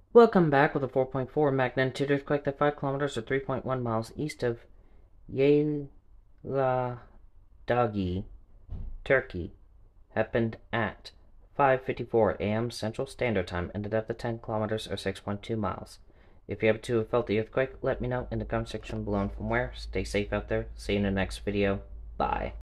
Welcome back with a 4.4 magnitude earthquake that 5 kilometers or 3.1 miles east of Yayladagi, Turkey, happened at 5:54 a.m. Central Standard Time, ended at 10 kilometers or 6.2 miles. If you happen to have felt the earthquake, let me know in the comment section below and from where. Stay safe out there. See you in the next video. Bye.